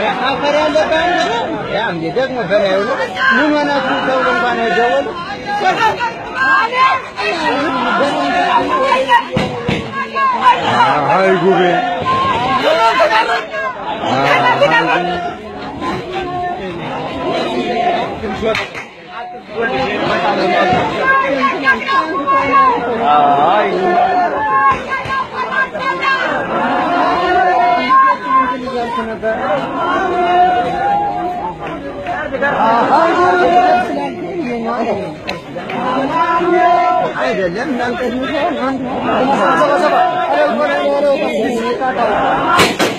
አፈር ያለበት ያ እንዴ ደግሞ ፈናዩ ምን ሆናችሁ ተውሎ እንኳን ያጀወል አይ ጉቤ አይደለም እናንተ